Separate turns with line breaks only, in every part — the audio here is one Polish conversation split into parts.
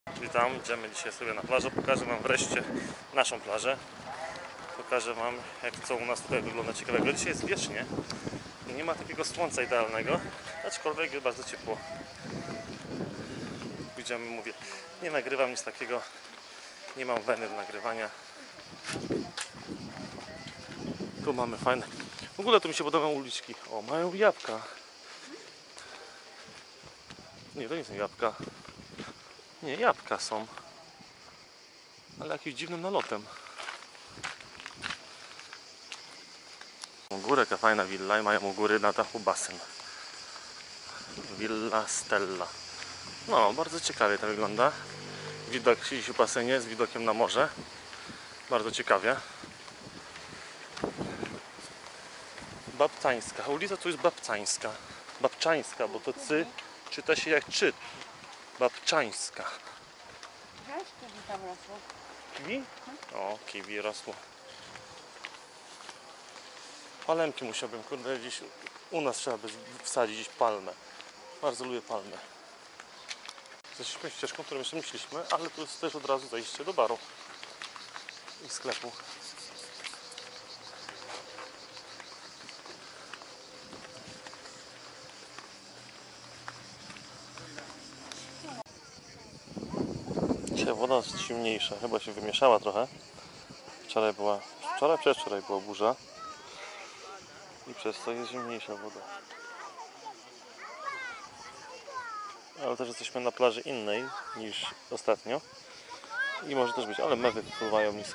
Witam, idziemy dzisiaj sobie na plażę. Pokażę Wam wreszcie naszą plażę. Pokażę Wam, jak co u nas tutaj wygląda ciekawego. Dzisiaj jest wiecznie i nie ma takiego słońca idealnego, aczkolwiek jest bardzo ciepło. Pójdziemy, mówię, nie nagrywam nic takiego, nie mam weny do nagrywania. Tu mamy fajne. W ogóle tu mi się podobają uliczki. O, mają jabłka. Nie, to nie są jabłka. Nie, jabłka są. Ale jakimś dziwnym nalotem. Górę, jaka fajna willa i mają u góry na dachu basen. Villa Stella. No, bardzo ciekawie to wygląda. Widok siedzi w basenie z widokiem na morze. Bardzo ciekawie. Babcańska. Ulica tu jest Babcańska. Babczańska, bo to cy czyta się jak czy. Babczańska.
Wiesz, kiwi tam rosło?
Kiwi? O, kiwi rosło. Palemki musiałbym, kurde, gdzieś u nas trzeba by wsadzić gdzieś palmę. Bardzo lubię palmę. Jesteśmy ścieżką, którą jeszcze nie szliśmy, ale tu jest też od razu zejście do baru i sklepu. Dzisiaj woda jest zimniejsza, chyba się wymieszała trochę. Przedwczoraj była burza i przez to jest zimniejsza woda. Ale też jesteśmy na plaży innej niż ostatnio i może też być, ale mewy wpływają nisko.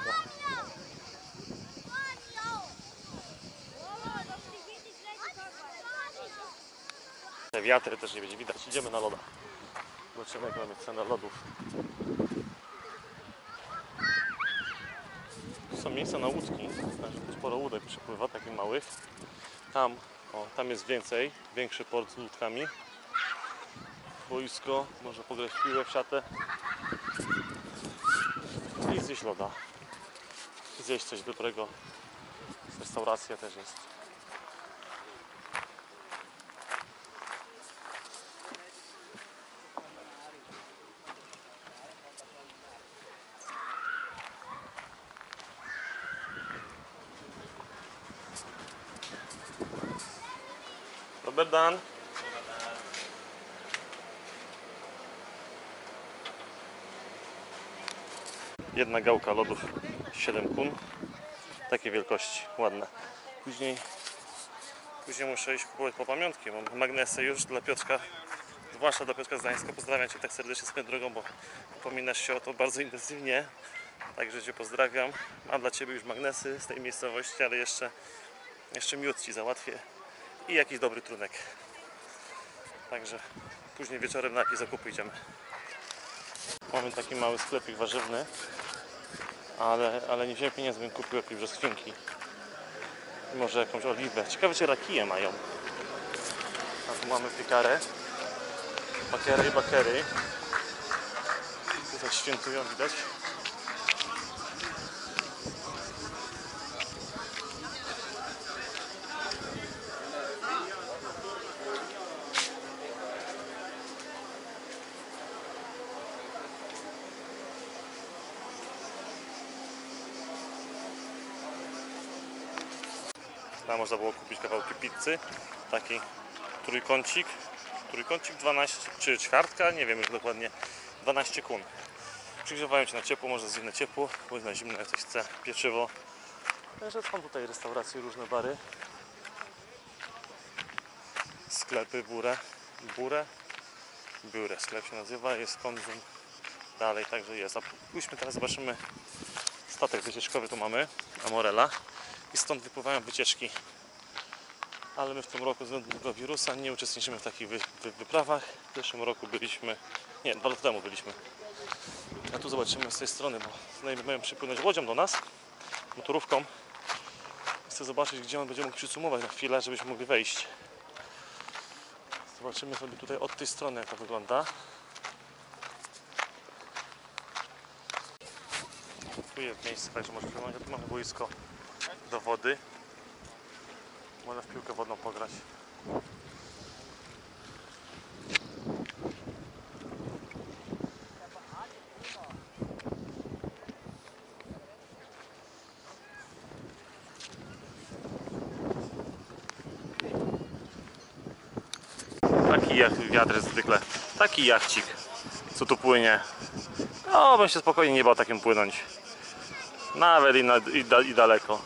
Te wiatry też nie będzie widać. Idziemy na loda. Zobaczymy, jak mamy cenę lodów. Są miejsca na łódki, także sporo łódek przypływa, takich małych. Tam jest większy port z łódkami. Boisko, można pograć w piłę, w siatę i zjeść loda. Zjeść coś dobrego. Restauracja też jest. Robert Dan. Jedna gałka lodów 7 kun. Takiej wielkości, ładne. Później muszę iść kupować po pamiątki. Mam magnesy już dla Piotrka, zwłaszcza dla Piotrka z Gdańska. Pozdrawiam Cię tak serdecznie swoją drogą, bo upominasz się o to bardzo intensywnie. Także Cię pozdrawiam. Mam dla Ciebie już magnesy z tej miejscowości, ale jeszcze miód Ci załatwię i jakiś dobry trunek. Także później wieczorem na jakieś zakupy idziemy. Mamy taki mały sklepik warzywny, ale nie wziąłem pieniędzy, bym kupił jakieś brzoskwinki. Może jakąś oliwę. Ciekawe, czy rakiję mają. A tu mamy piekarę. Bakiery i bakery. Tutaj świętują, widać. Tam można było kupić kawałki pizzy, taki trójkącik 12, czy ćwiartka, nie wiem już dokładnie, 12 kun. Przygrzewają Cię na ciepło, można zjeść na ciepło, bądź na zimno, jak ktoś chce, pieczywo. Także są tutaj restauracje, różne bary, sklepy, biurę, sklep się nazywa, jest Konzum, dalej, także jest. A pójdźmy teraz, zobaczymy statek wycieczkowy, tu mamy, Amorella. I stąd wypływają wycieczki. Ale my w tym roku ze względu na tego wirusa nie uczestniczymy w takich wyprawach. W zeszłym roku byliśmy, nie, 2 lata temu byliśmy. A tu zobaczymy z tej strony, bo znajomi mają przypłynąć łodzią do nas, motorówką. Chcę zobaczyć, gdzie on będzie mógł przysumować na chwilę, żebyśmy mogli wejść. Zobaczymy sobie tutaj od tej strony, jak to wygląda. Tu jest miejsce, także może płynąć. Tu mamy boisko do wody. Można w piłkę wodną pograć. wiatr jest zwykle. Taki jachcik, co tu płynie. No, bym się spokojnie nie bał takim płynąć. Nawet i daleko.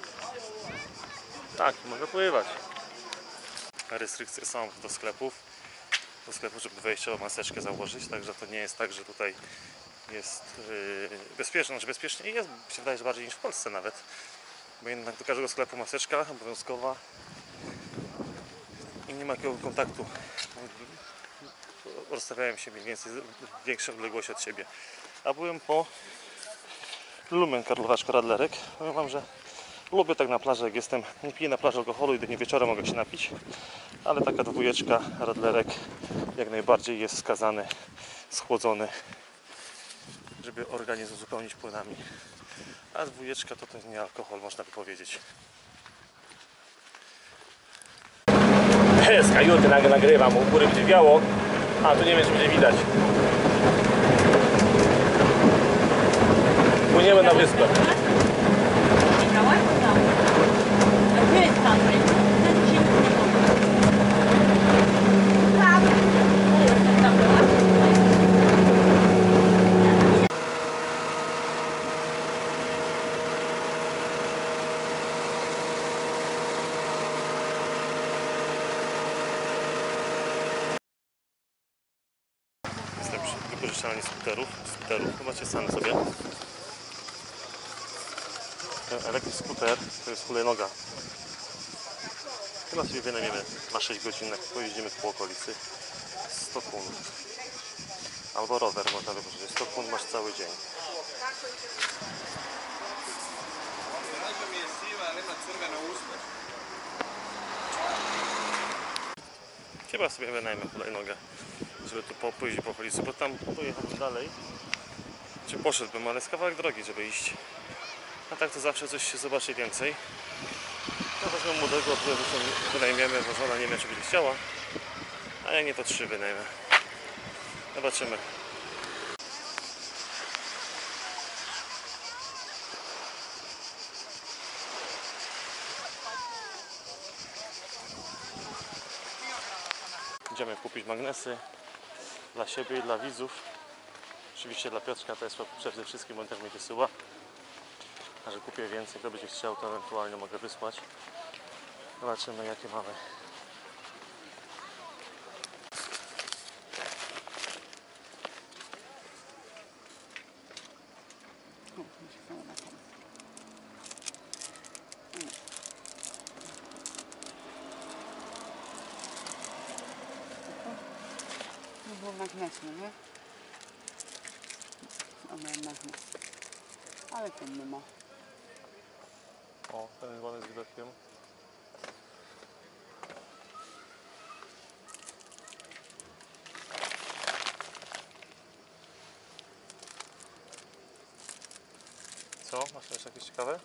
Tak, mogę pływać. Restrykcje są do sklepów, żeby wejściową maseczkę założyć, także to nie jest tak, że tutaj jest bezpieczne. Znaczy bezpiecznie jest, się wydaje, że bardziej niż w Polsce nawet. Bo jednak do każdego sklepu maseczka obowiązkowa i nie ma jakiego kontaktu. Rozstawiałem się mniej więcej większą odległość od siebie. A byłem po Lumen Karlowaczko-Radlerek. Powiem wam, że lubię tak na plaży, jak jestem. Nie piję na plaży alkoholu, jedynie wieczorem mogę się napić. Ale taka dwójeczka Radlerek jak najbardziej jest skazany, schłodzony, żeby organizm uzupełnić płynami. A dwójeczka to nie alkohol, można by powiedzieć. Z kajuty nagrywam, u góry będzie wiało, a tu nie wiem, czy będzie widać. Płyniemy na wyspę. Jestem przy wypożyczalni skuterów. Zobaczcie sami sobie. Ten elektryczny skuter to jest hulajnoga. Chyba sobie wynajmiemy na 6 godzin, pojeździmy po okolicy. 100 kun. Albo rower można wypożyczyć. 100 kun masz cały dzień. Chyba sobie wynajmę hulajnogę, żeby tu pójść po okolicy, bo tam pojechałbym dalej. Czy poszedłbym, ale jest kawałek drogi, żeby iść. A tak to zawsze coś się zobaczy więcej. No weźmy młodego, którego wynajmiemy, bo żona nie wiem, czy będzie chciała. A jak nie, to 3 wynajmę. Zobaczymy. Idziemy kupić magnesy dla siebie i dla widzów. Oczywiście dla Piotrka to jest przede wszystkim, on tak mi wysyła. A że kupię więcej, kto będzie chciał, to ewentualnie mogę wysłać. Zobaczymy, jakie mamy.
To było magnesy, nie? O, miałem magnes. Ale ten nie ma.
O, ten jest ładny z widokiem. Co? Masz jeszcze jakieś ciekawe?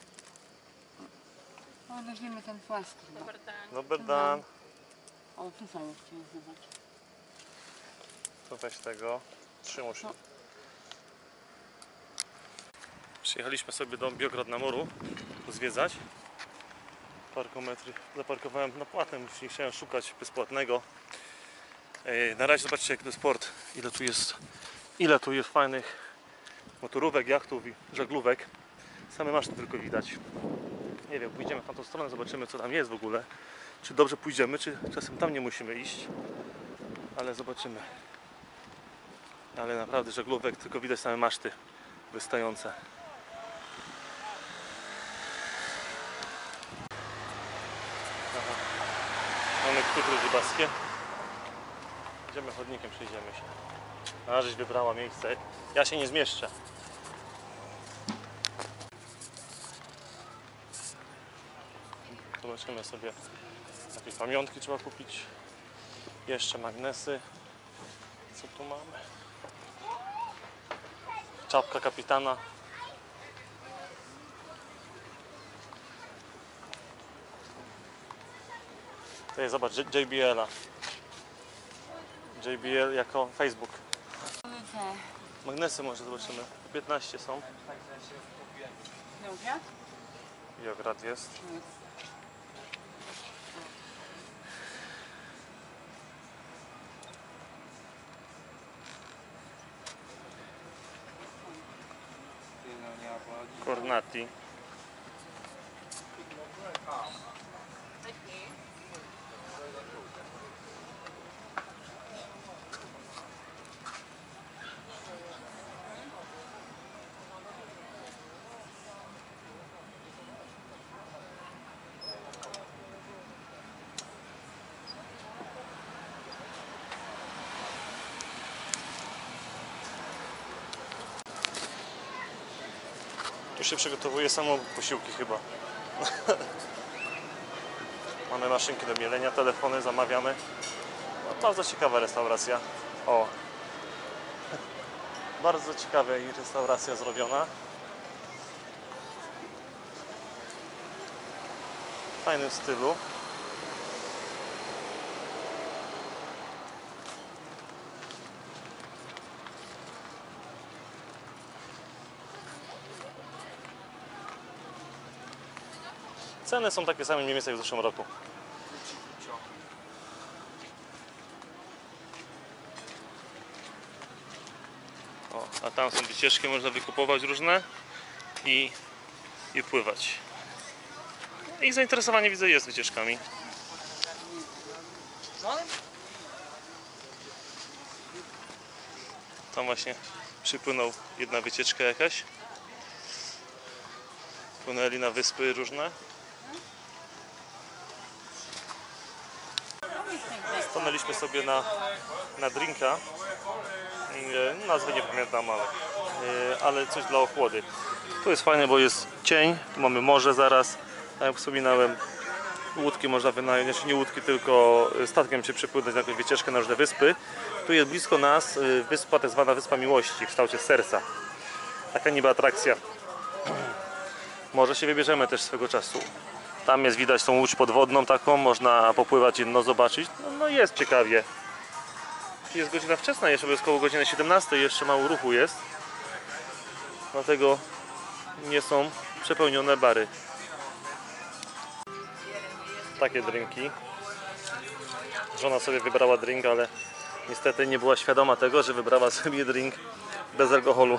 O, weźmiemy ten płaski.
Dobry dan.
O, tu są jeszcze, zobacz.
To weź tego. Trzymaj się. Przyjechaliśmy sobie do Biograd na Moru zwiedzać. Parkometry zaparkowałem na płatnym, już nie chciałem szukać bezpłatnego. Na razie zobaczcie, jaki to jest port, ile tu jest fajnych motorówek, jachtów i żaglówek. Same maszty tylko widać. Nie wiem, pójdziemy w tamtą stronę, zobaczymy, co tam jest w ogóle. Czy dobrze pójdziemy, czy czasem tam nie musimy iść. Ale zobaczymy. Ale naprawdę żaglówek tylko widać same maszty wystające. Aha. Mamy kutry rybackie. Idziemy chodnikiem, przejdziemy się. A żeś wybrała miejsce. Ja się nie zmieszczę. Zobaczymy sobie, jakieś pamiątki trzeba kupić. Jeszcze magnesy. Co tu mamy? Czapka kapitana. Tutaj zobacz, JBL-a. JBL jako Facebook.
Te.
Magnesy może zobaczymy. 15 są.
Dobra?
Biograd jest. Cornati. Tu się przygotowuje samo posiłki chyba. Mamy maszynki do mielenia, telefony zamawiamy. No, bardzo ciekawa restauracja. O! Bardzo ciekawa restauracja zrobiona. W fajnym stylu. Ceny są takie same mniej więcej jak w zeszłym roku. O, a tam są wycieczki, można wykupować różne i pływać. Ich zainteresowanie widzę jest wycieczkami. Tam właśnie przypłynął jedna wycieczka jakaś. Płynęli na wyspy różne. Stanęliśmy sobie na drinka. Nazwy nie pamiętam, ale coś dla ochłody. Tu jest fajne, bo jest cień, tu mamy morze zaraz. Tak jak wspominałem, łódki można wynająć, znaczy nie łódki, tylko statkiem się przepłynąć na jakąś wycieczkę na różne wyspy. Tu jest blisko nas wyspa, tak zwana Wyspa Miłości w kształcie serca. Taka niby atrakcja. Może się wybierzemy też swego czasu. Tam jest widać tą łódź podwodną taką, można popływać i no zobaczyć. No jest ciekawie. Jest godzina wczesna, jeszcze jest około godziny 17, jeszcze mało ruchu jest. Dlatego nie są przepełnione bary. Takie drinki. Żona sobie wybrała drink, ale niestety nie była świadoma tego, że wybrała sobie drink bez alkoholu.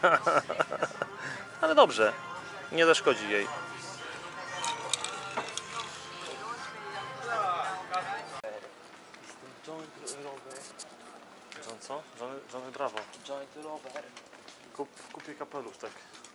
Ale dobrze, nie zaszkodzi jej. John co? Johnny Bravo.
Joint rower.
Kupię kapelusz, tak.